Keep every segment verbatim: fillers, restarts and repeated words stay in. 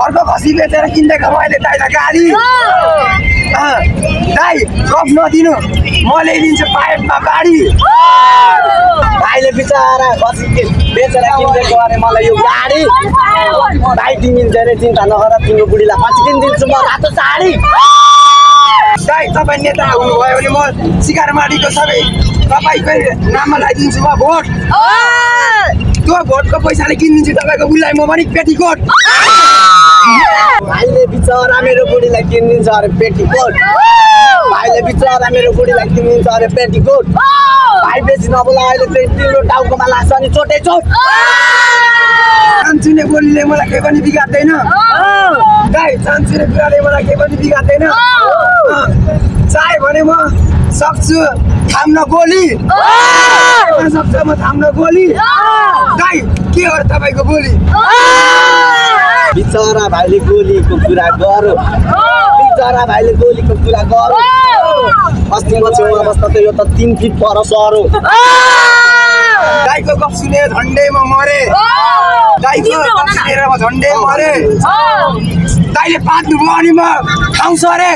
घरको खसी बेचेर किन्दैको मैले दाइलाई गाडी दाइ गफ नदिनु म ल्याइदिन्छु पाइपमा बाढी भाइले बिचारा खसी बेचेर किन्दैको अरे मलाई यो गाडी भाइ तिमी धेरै चिन्ता नगर तिम्रो बुढीलाई पछि किनिदिन्छु म रातो साडी दाइ तपाईँ नेता हुनुभयो भने म सिकारमाडीको सबै तपाईँकै नाममा लगाइदिन्छु म भोट त्यो भोटको पैसाले किनिदिन्छु तपाईँको बुढीलाई म पनि पेटीकोट भाइले बिचरा मेरो बुढीलाई किनिदिन्छ अरे पेटीकोट भाइले बिचरा मेरो बुढीलाई किनिदिन्छ अरे पेटीकोट भाइ बेसी नबोला अहिले चाहिँ तिम्रो टाउकोमा लाग्छ नि चोटै चोट चान्चुने बोलीले मलाई केही पनि बिगार्दैन दाइ चान्चुने कुराले मलाई केही पनि बिगार्दैन चाहे भने म सक्छु थाम्न गोली सक्छ म थाम्न गोली दाइ के हो तपाईँको बोली बिचरा भाइले गोलीको कुरा गरौँ बिचरा भाइले गोलीको कुरा गरौँ अस्तिको छेउमा बस्दा त यो त तिन फिट पर सरो दाइको गफ सुने झन्डैमा मरे दाइको गफ सुनेर म झन्डै मरे दाइले पात्नु भयो अनि म ठाउँ सरे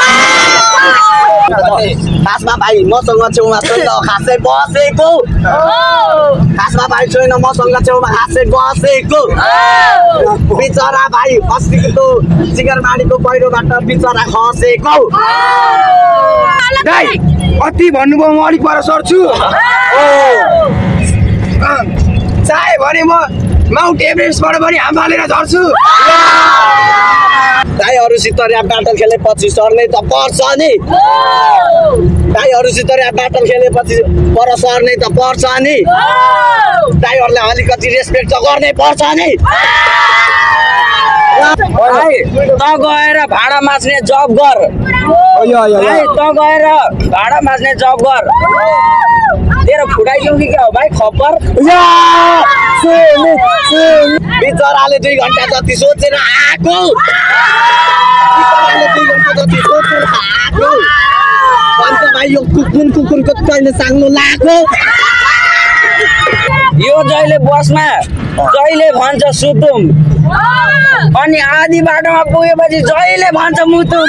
खासमा भाइ मसँग छेउमा छैन खासै बसेको खासमा भाइ छैन मसँग छेउमा खासै बसेको बिचरा भाइ अस्तिको सिगरमाडीको पहिरोबाट बिचरा खसेको दाइ अति भन्नुभयो म अलिक पर सर्छु चाहे भने म माउन्ट एभरेस्टबाट पनि हाम्हालेर झर्छु दाइहरूसित ऱ्याप ब्याटल खेलेपछि सर्ने त पर्छ नि दाइहरूसित ऱ्याप ब्याटल खेलेपछि पर सर्ने त पर्छ नि दाइहरूलाई अलिकति रेस्पेक्ट त गर्नै पर्छ नि त गएर भाडा माझ्ने जब गर त गएर भाडा माझ्ने जब गर तेरो फुटाइदिउँ कि क्या हो भाइ खप्पर बिचराले दुई घन्टा जति सोचेर आएको बिचराले दुई घन्टा जति सोचेर आएको भन्छ भाइ यो कुकुर कुकुरको कहिले साङ्लो लाग्यो यो जहिले बसमा जहिले भन्छ सुतुम अनि आधी बाटोमा पुगेपछि जहिले भन्छ मुतुम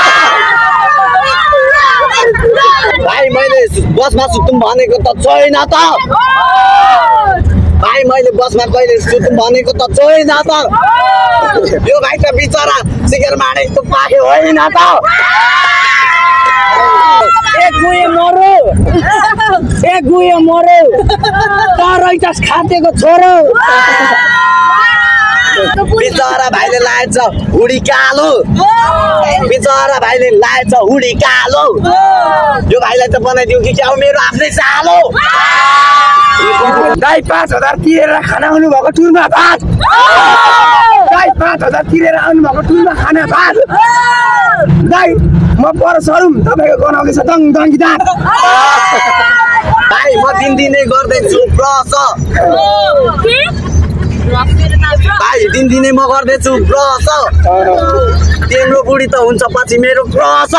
भाइ मैले बसमा सुतुम भनेको त छैन त भाइ मैले बसमा कहिले सुतुम भनेको त छैन त यो भाइ त बिचरा सिगरमाडीको पाखे होइन त एक गुए मरो एक गुए मरो तरैतस खातेको छोरो बिचरा भाइले लाएछ हुडी कालो बिचरा भाइले लाएछ हुडी कालो यो भाइलाई त बनाइदिउँ कि क्या मेरो आफ्नै सालो दाइ पाँच हजार तिरेर खाना आउनु भएको टुरमा भात दाइ पाँच हजार तिरेर आउनु भएको टुरमा खाना भात दाइ म पर सरुम तपाईँको गनाउने छ दङ दङ दाँत भाइ म दिनदिनै गर्दैछु ब्रस भाइ दिनदिनै म गर्दैछु ब्रस तिम्रो बुढी त हुन्छ पछि मेरो क्रस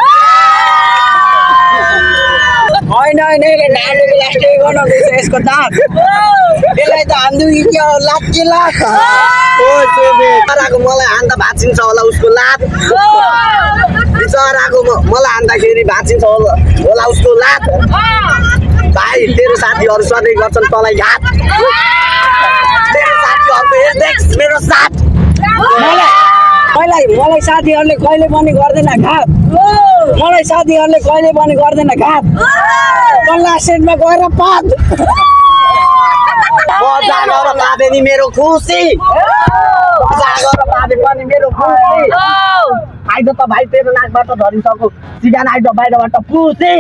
होइन होइन नानीको लास्टै गनाउँदैछ यसको दाँत यसलाई त हान्नु कि क्या हो लात के लात बिचराको मलाई हान्दा भाँचिन्छ होला उसको लात बिचराको मलाई हान्दाखेरि भाँचिन्छ होला होला उसको लात भाइ तेरो साथीहरू सधैँ गर्छन् तँलाई घात तेरो साथीहरूको हेर्दै मेरो साथ मलाई मलाई साथीहरूले कहिले पनि गर्दैन घात मलाई साथीहरूले कहिले पनि गर्दैन घात तल्ला सेटमा गएर पात मजा गर पादे नि मेरो खुसी मजा गर पादे पनि मेरो खुसी आइज त भाइ तेरो नाकबाट झरिसक्यो सिगान आइज बाहिरबाट पुसी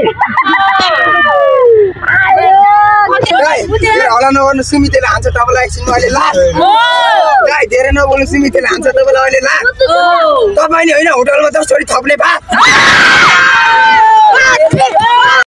होला नगर्नु सुमितेले हान्छ तपाईँलाई एकछिन अहिले लास गाई धेरै नबोल्नु सुमितेले हान्छ तपाईँलाई अहिले लास तपाईँले होइन होटलमा दस छोरी थप्ने भात